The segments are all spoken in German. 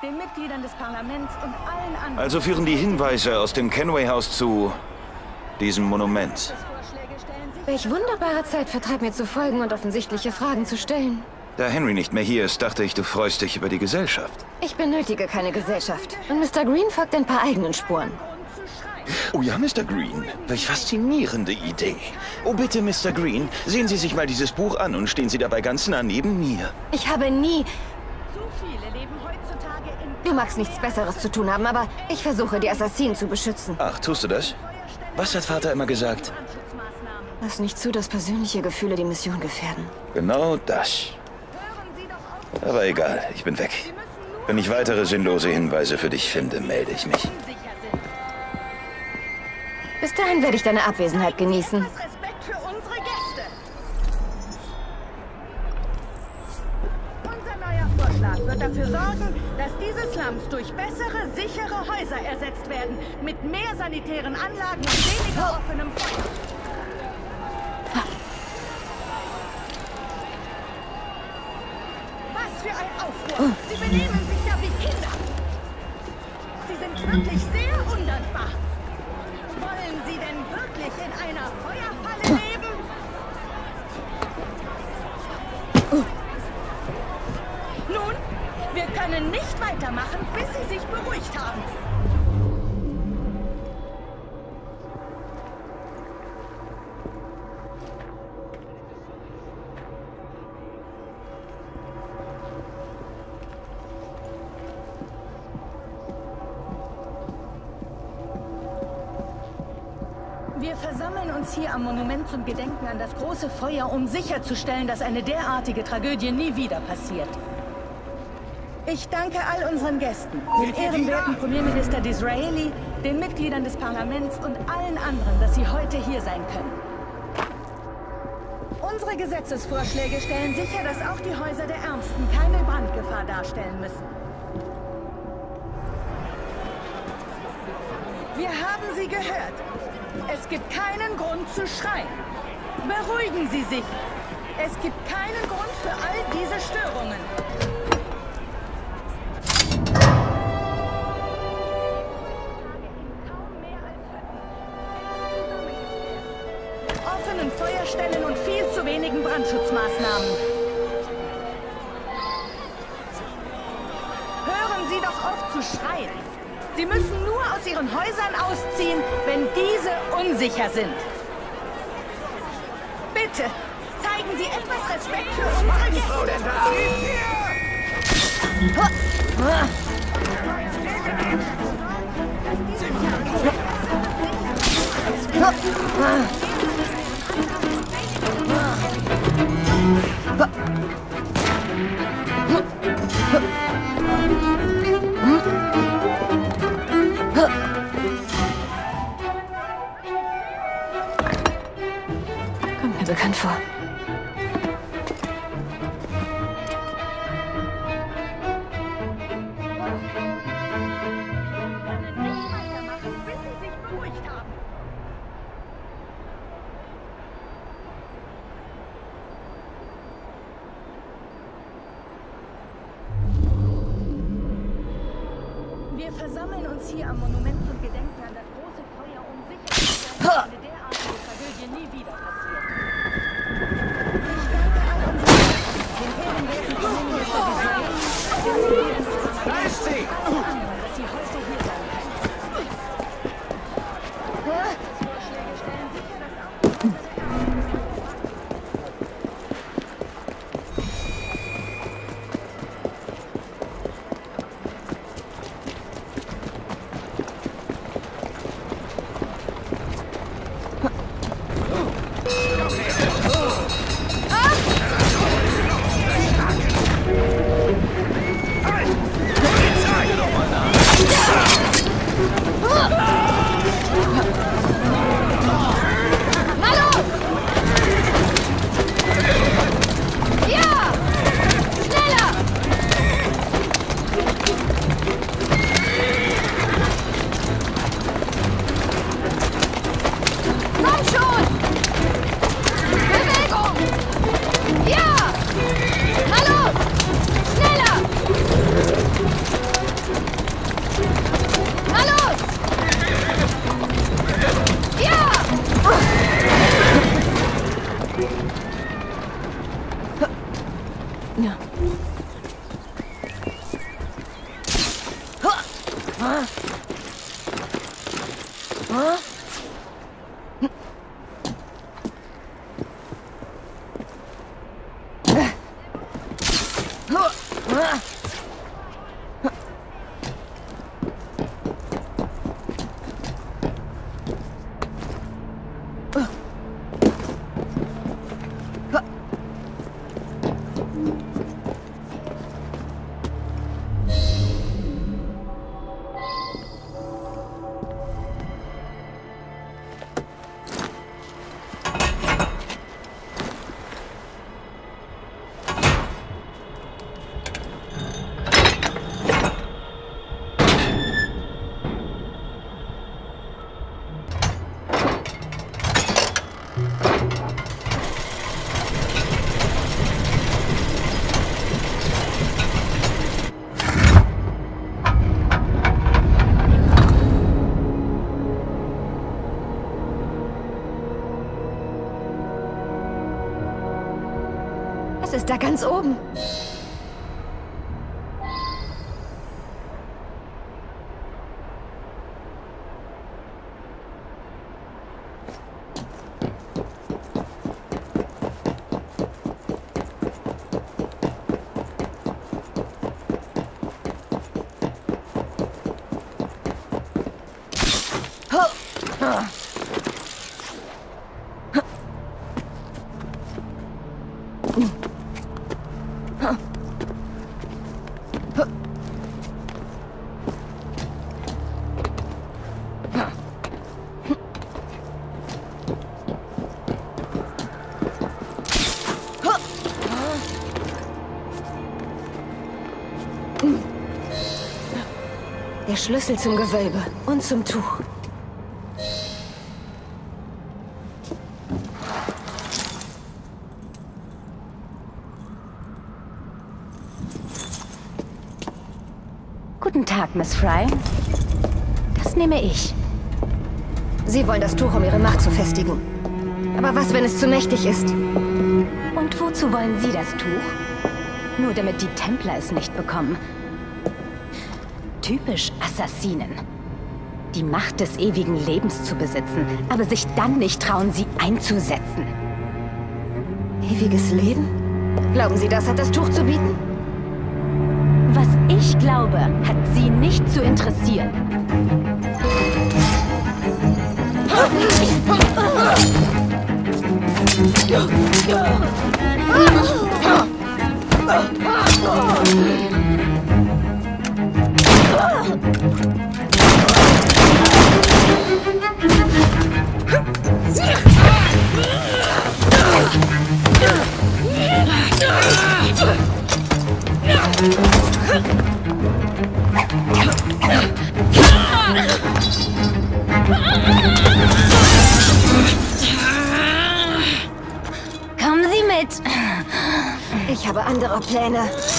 den Mitgliedern des Parlaments und allen anderen... Also führen die Hinweise aus dem Kenway-Haus zu diesem Monument. Welch wunderbarer Zeitvertreib, mir zu folgen und offensichtliche Fragen zu stellen. Da Henry nicht mehr hier ist, dachte ich, du freust dich über die Gesellschaft. Ich benötige keine Gesellschaft. Und Mr. Green folgt ein paar eigenen Spuren. Oh ja, Mr. Green. Welch faszinierende Idee. Oh bitte, Mr. Green, sehen Sie sich mal dieses Buch an und stehen Sie dabei ganz nah neben mir. Ich habe nie... Zu viele leben heutzutage in... Du magst nichts Besseres zu tun haben, aber ich versuche, die Assassinen zu beschützen. Ach, tust du das? Was hat Vater immer gesagt? Lass nicht zu, dass persönliche Gefühle die Mission gefährden. Genau das. Aber egal, ich bin weg. Wenn ich weitere sinnlose Hinweise für dich finde, melde ich mich. Bis dahin werde ich deine Abwesenheit genießen. Respekt für unsere Gäste. Unser neuer Vorschlag wird dafür sorgen, dass diese Slums durch bessere, sichere Häuser ersetzt werden. Mit mehr sanitären Anlagen und weniger offenem Feuer. Was für ein Aufruhr! Sie benehmen sich ja wie Kinder! Sie sind wirklich sehr undankbar! Wollen Sie denn wirklich in einer Feuerfalle leben? Nun, wir können nicht weitermachen, bis Sie sich beruhigt haben. Wir versammeln uns hier am Monument zum Gedenken an das große Feuer, um sicherzustellen, dass eine derartige Tragödie nie wieder passiert. Ich danke all unseren Gästen, dem ehrenwerten Premierminister Disraeli, den Mitgliedern des Parlaments und allen anderen, dass sie heute hier sein können. Unsere Gesetzesvorschläge stellen sicher, dass auch die Häuser der Ärmsten keine Brandgefahr darstellen müssen. Wir haben Sie gehört. Es gibt keinen Grund zu schreien. Beruhigen Sie sich. Es gibt keinen Grund für all diese Störungen. Offenen Feuerstellen und viel zu wenigen Brandschutzmaßnahmen. Hören Sie doch auf zu schreien. Sie müssen nur aus Ihren Häusern ausziehen, wenn diese unsicher sind. Bitte, zeigen Sie etwas Respekt für unsere Gäste. Kommt mir bekannt vor. Wir versammeln uns hier am Monument zum Gedenken an das große Feuer, um sicherzustellen, dass eine derartige Tragödie nie wieder passiert. Ich danke all unseren Gästen, den ehrenwerten Premierminister Disraeli, den Mitgliedern des Parlaments und allen anderen, dass sie heute hier sein können. Vorschläge stellen sicher, dass auch die Häuser Es ist da ganz oben. Der Schlüssel zum Gewölbe und zum Tuch. Guten Tag, Miss Fry. Das nehme ich. Sie wollen das Tuch, um ihre Macht zu festigen. Aber was, wenn es zu mächtig ist? Und wozu wollen Sie das Tuch? Nur damit die Templer es nicht bekommen. Typisch Assassinen. Die Macht des ewigen Lebens zu besitzen, aber sich dann nicht trauen, sie einzusetzen. Ewiges Leben? Glauben Sie, das hat das Tuch zu bieten? Was ich glaube, hat Sie nicht zu interessieren. Kommen Sie mit. Ich habe andere Pläne.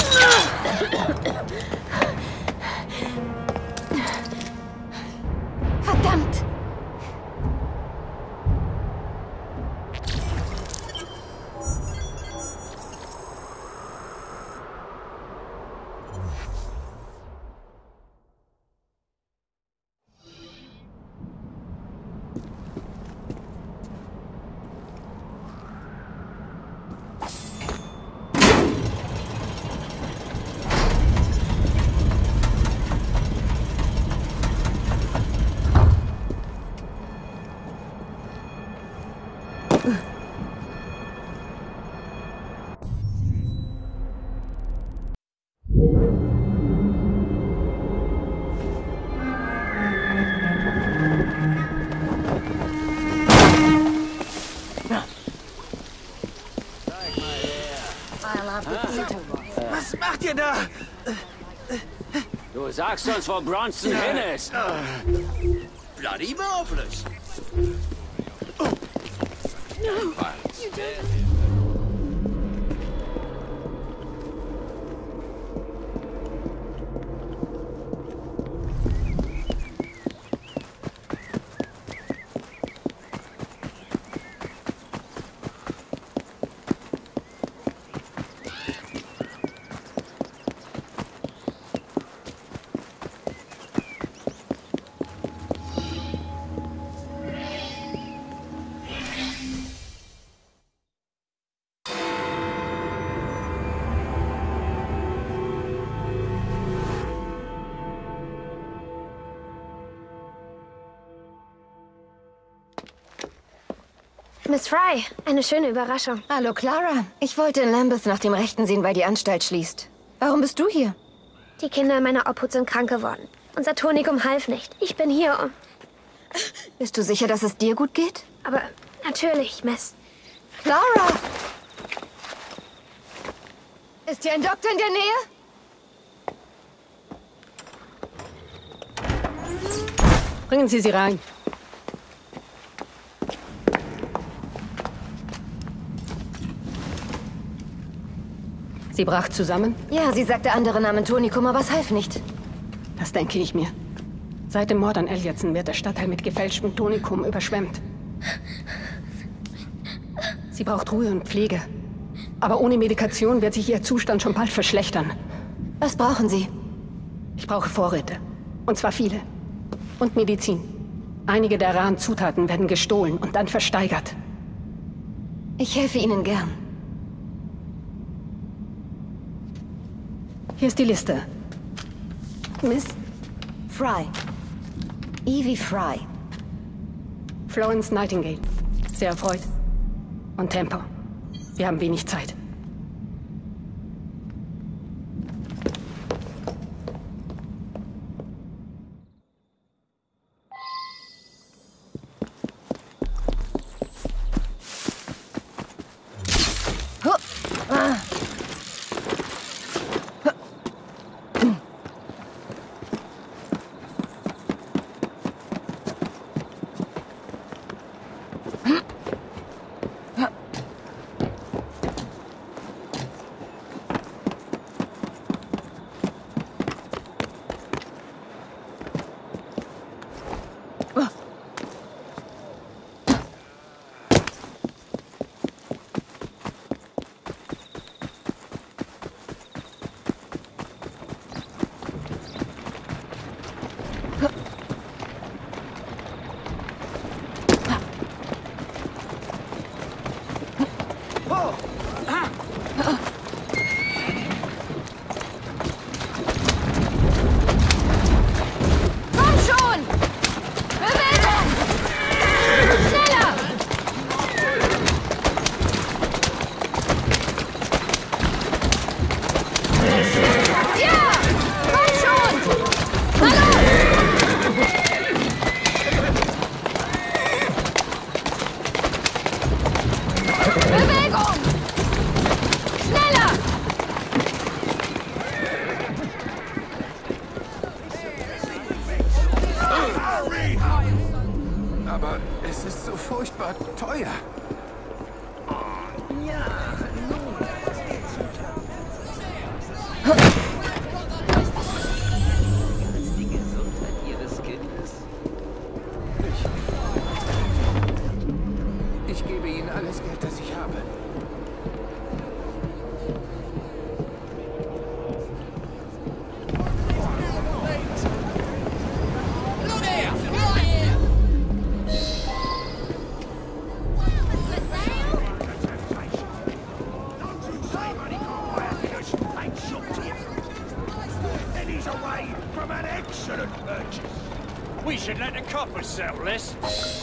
Verdammt! Was macht ihr da? Du sagst uns, wo Bronson hin ist. Bloody marvelous. Miss Fry, eine schöne Überraschung. Hallo, Clara. Ich wollte in Lambeth nach dem Rechten sehen, weil die Anstalt schließt. Warum bist du hier? Die Kinder in meiner Obhut sind krank geworden. Unser Tonikum half nicht. Ich bin hier, um... Bist du sicher, dass es dir gut geht? Aber natürlich, Miss. Clara! Ist hier ein Doktor in der Nähe? Bringen Sie sie rein. Sie brach zusammen? Ja, sie sagte andere Namen Tonikum, aber es half nicht. Das denke ich mir. Seit dem Mord an Elliotson wird der Stadtteil mit gefälschtem Tonikum überschwemmt. Sie braucht Ruhe und Pflege. Aber ohne Medikation wird sich ihr Zustand schon bald verschlechtern. Was brauchen Sie? Ich brauche Vorräte. Und zwar viele. Und Medizin. Einige der raren Zutaten werden gestohlen und dann versteigert. Ich helfe Ihnen gern. Hier ist die Liste. Miss Fry. Evie Fry. Florence Nightingale. Sehr erfreut. Und Tempo. Wir haben wenig Zeit. Aber es ist so furchtbar teuer. Die Gesundheit Ihres Kindes. Ich gebe Ihnen alles Geld, das ich habe. We should let the coppers settle this.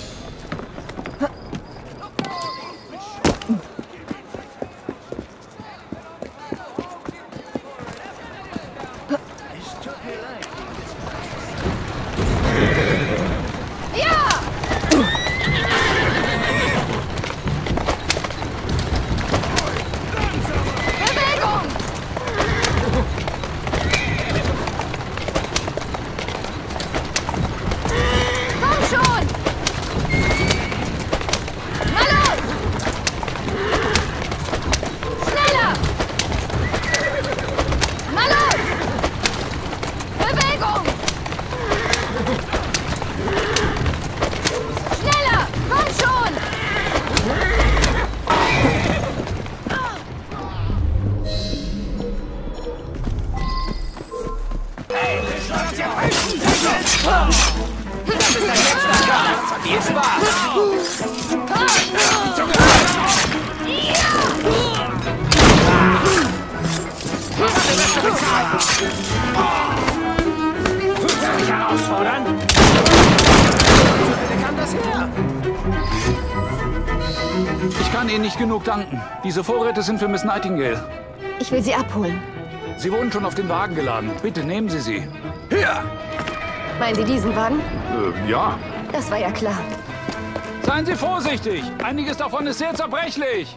Viel Spaß! Soll ich herausfordern? Kann das her? Ich kann Ihnen nicht genug danken. Diese Vorräte sind für Miss Nightingale. Ich will sie abholen. Sie wurden schon auf den Wagen geladen. Bitte nehmen Sie sie. Hier! Meinen Sie diesen Wagen? Ja. Das war ja klar. Seien Sie vorsichtig. Einiges davon ist sehr zerbrechlich.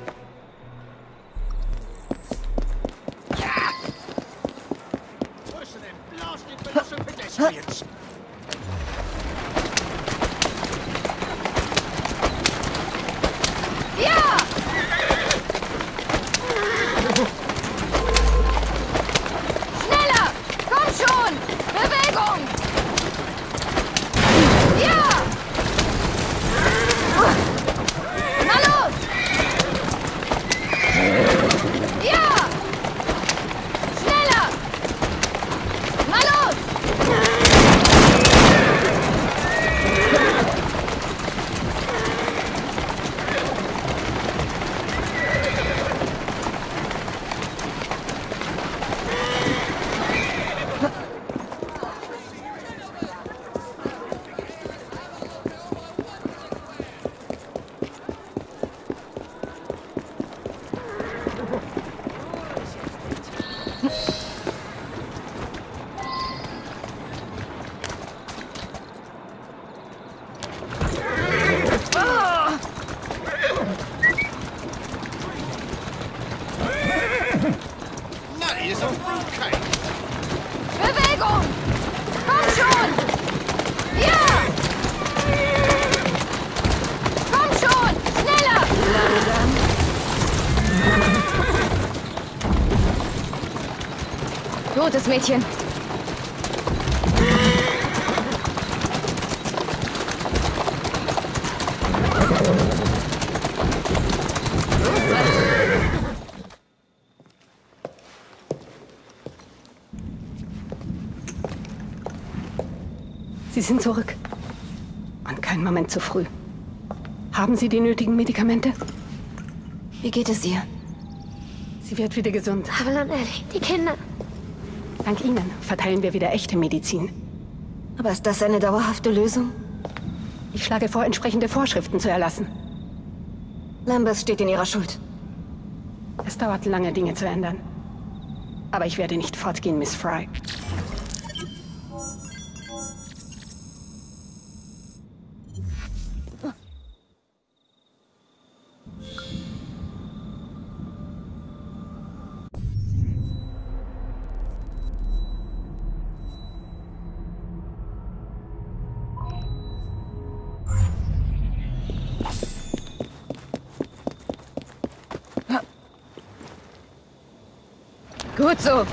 Bewegung! Komm schon! Ja! Komm schon! Schneller! Langsam. Totes Mädchen. Sie sind zurück. Und keinen Moment zu früh. Haben Sie die nötigen Medikamente? Wie geht es ihr? Sie wird wieder gesund. Avalon Ellie, die Kinder. Dank Ihnen verteilen wir wieder echte Medizin. Aber ist das eine dauerhafte Lösung? Ich schlage vor, entsprechende Vorschriften zu erlassen. Lambeth steht in ihrer Schuld. Es dauert lange, Dinge zu ändern. Aber ich werde nicht fortgehen, Miss Fry. Gut so.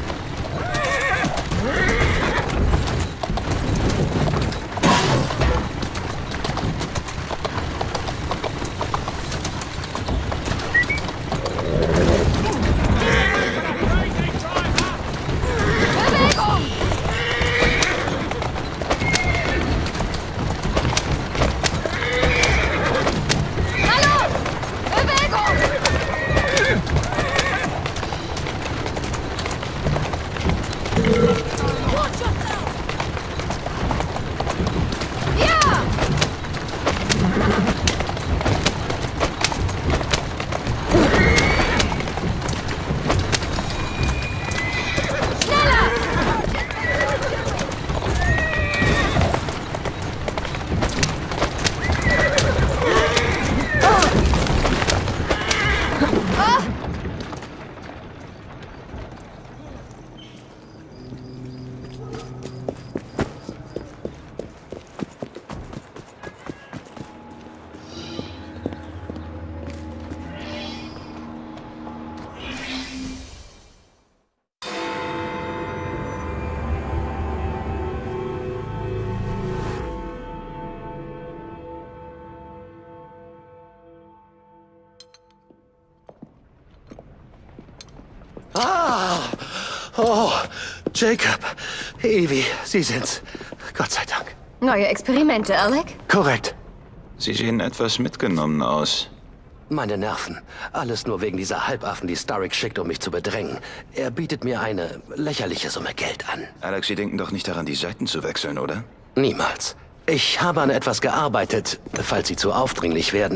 Oh, Jacob. Evie, Sie sind's. Gott sei Dank. Neue Experimente, Alec? Korrekt. Sie sehen etwas mitgenommen aus. Meine Nerven. Alles nur wegen dieser Halbaffen, die Starrick schickt, um mich zu bedrängen. Er bietet mir eine lächerliche Summe Geld an. Alex, Sie denken doch nicht daran, die Seiten zu wechseln, oder? Niemals. Ich habe an etwas gearbeitet, falls Sie zu aufdringlich werden.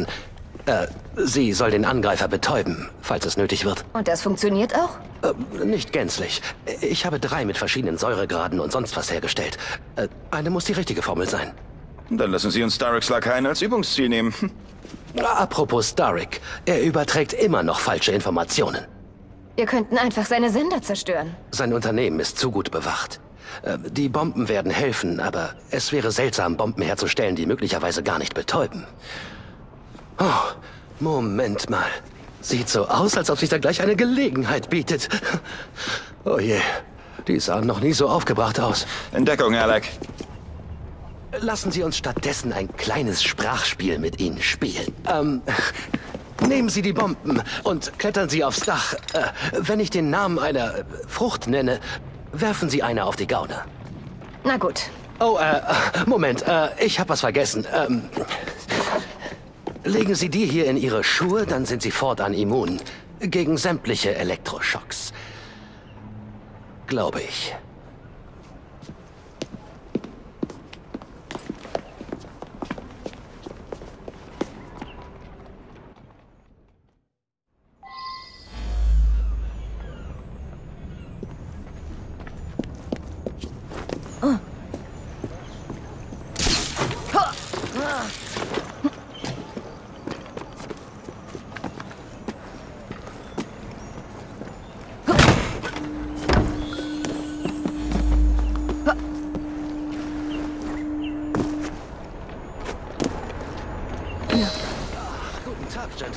Sie soll den Angreifer betäuben, falls es nötig wird. Und das funktioniert auch? Nicht gänzlich. Ich habe 3 mit verschiedenen Säuregraden und sonst was hergestellt. Eine muss die richtige Formel sein. Dann lassen Sie uns Starricks Lakaien als Übungsziel nehmen. Apropos Starrick, er überträgt immer noch falsche Informationen. Wir könnten einfach seine Sender zerstören. Sein Unternehmen ist zu gut bewacht. Die Bomben werden helfen, aber es wäre seltsam, Bomben herzustellen, die möglicherweise gar nicht betäuben. Oh, Moment mal. Sieht so aus, als ob sich da gleich eine Gelegenheit bietet. Oh je, die sahen noch nie so aufgebracht aus. Entdeckung, Alec. Lassen Sie uns stattdessen ein kleines Sprachspiel mit Ihnen spielen. Nehmen Sie die Bomben und klettern Sie aufs Dach. Wenn ich den Namen einer Frucht nenne, werfen Sie eine auf die Gauner. Na gut. Oh, Moment, ich habe was vergessen. Legen Sie die hier in Ihre Schuhe, dann sind Sie fortan immun. Gegen sämtliche Elektroschocks. Glaube ich.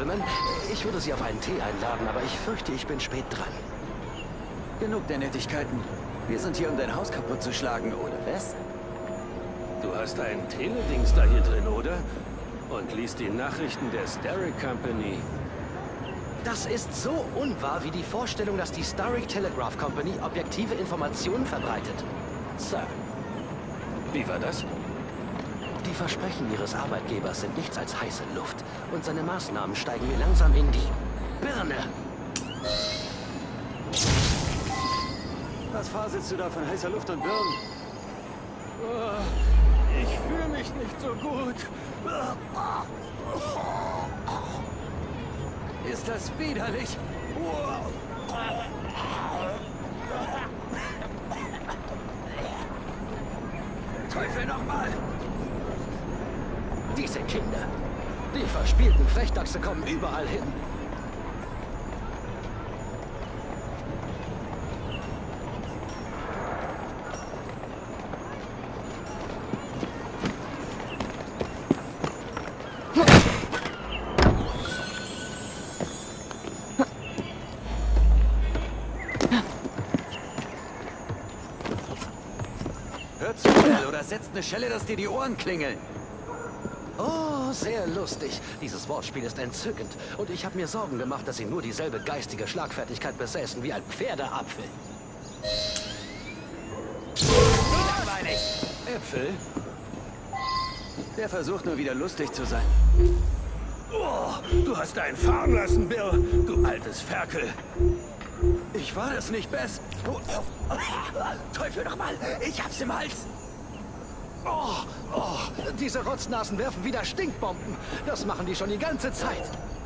Damen. Ich würde Sie auf einen Tee einladen, aber ich fürchte, ich bin spät dran. Genug der Nettigkeiten. Wir sind hier, um dein Haus kaputt zu schlagen, oder was? Du hast einen Teledings da hier drin, oder? Und liest die Nachrichten der Starrick Company. Das ist so unwahr wie die Vorstellung, dass die Starrick Telegraph Company objektive Informationen verbreitet. Sir, wie war das? Die Versprechen ihres Arbeitgebers sind nichts als heiße Luft. Und seine Maßnahmen steigen mir langsam in die Birne. Was faselst du da von heißer Luft und Birnen? Ich fühle mich nicht so gut. Ist das widerlich? Teufel nochmal! Diese Kinder, die verspielten Frechdachse kommen überall hin. Hör zu, Bell, oder setzt eine Schelle, dass dir die Ohren klingeln. Oh, sehr lustig. Dieses Wortspiel ist entzückend. Und ich habe mir Sorgen gemacht, dass sie nur dieselbe geistige Schlagfertigkeit besäßen wie ein Pferdeapfel. Äpfel? Der versucht nur wieder lustig zu sein. Oh, du hast einen fahren lassen, Bill, du altes Ferkel. Ich war das nicht, Bess. Teufel nochmal, ich hab's im Hals. Diese Rotznasen werfen wieder Stinkbomben. Das machen die schon die ganze Zeit.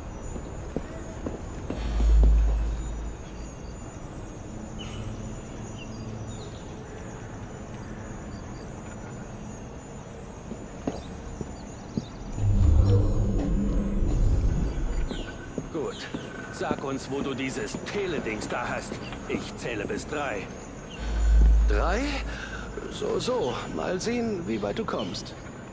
Gut, sag uns, wo du dieses Teledings da hast. Ich zähle bis 3. 3? So. Mal sehen, wie weit du kommst.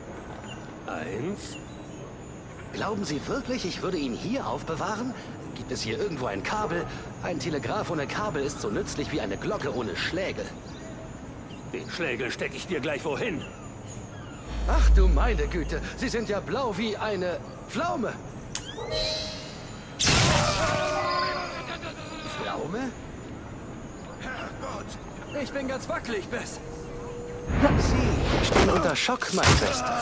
1. Glauben Sie wirklich, ich würde ihn hier aufbewahren? Gibt es hier irgendwo ein Kabel? Ein Telegraph ohne Kabel ist so nützlich wie eine Glocke ohne Schlägel. Den Schlägel stecke ich dir gleich wohin. Ach du meine Güte, Sie sind ja blau wie eine Pflaume. Pflaume? Herrgott, ich bin ganz wackelig, Bess. Sie stehen unter Schock, mein Bester.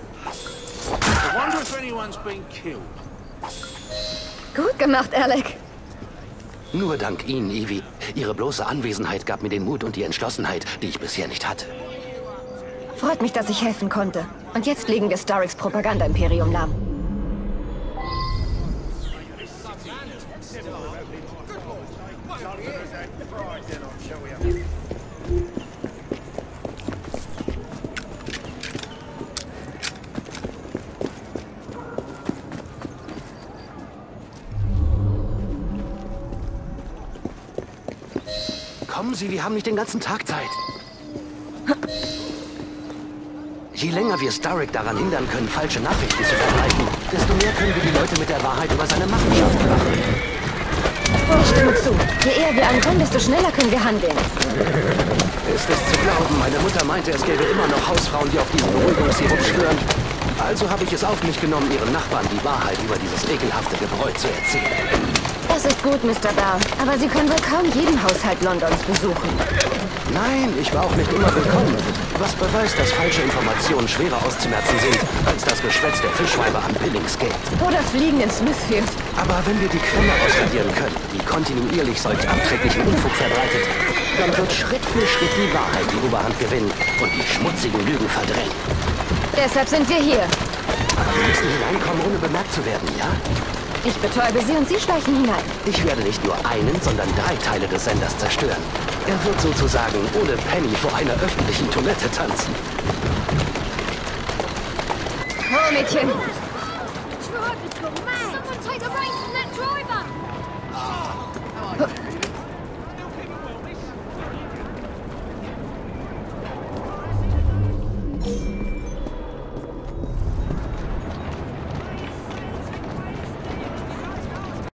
Gut gemacht, Alec. Nur dank Ihnen, Evie. Ihre bloße Anwesenheit gab mir den Mut und die Entschlossenheit, die ich bisher nicht hatte. Freut mich, dass ich helfen konnte. Und jetzt legen wir Starricks Propaganda-Imperium lahm. Kommen Sie, wir haben nicht den ganzen Tag Zeit. Je länger wir Starrick daran hindern können, falsche Nachrichten zu verbreiten, desto mehr können wir die Leute mit der Wahrheit über seine Machenschaften machen. Ich stimme zu. Je eher wir ankommen, desto schneller können wir handeln. Ist es zu glauben, meine Mutter meinte, es gäbe immer noch Hausfrauen, die auf diesen Beruhigungssirup schwören. Also habe ich es auf mich genommen, ihren Nachbarn die Wahrheit über dieses ekelhafte Gebräu zu erzählen. Das ist gut, Mr. Barr. Aber Sie können wohl kaum jeden Haushalt Londons besuchen. Nein, ich war auch nicht immer willkommen. Was beweist, dass falsche Informationen schwerer auszumerzen sind, als das Geschwätz der Fischweiber am Billingsgate. Oder Fliegen in Smithfield. Aber wenn wir die Quelle ausradieren können, die kontinuierlich solch abträglichen Unfug verbreitet, dann wird Schritt für Schritt die Wahrheit die Oberhand gewinnen und die schmutzigen Lügen verdrängen. Deshalb sind wir hier. Aber wir müssen hineinkommen, ohne bemerkt zu werden, ja? Ich betäube Sie und Sie schleichen hinein. Ich werde nicht nur einen, sondern 3 Teile des Senders zerstören. Er wird sozusagen ohne Penny vor einer öffentlichen Toilette tanzen. Oh, Mädchen!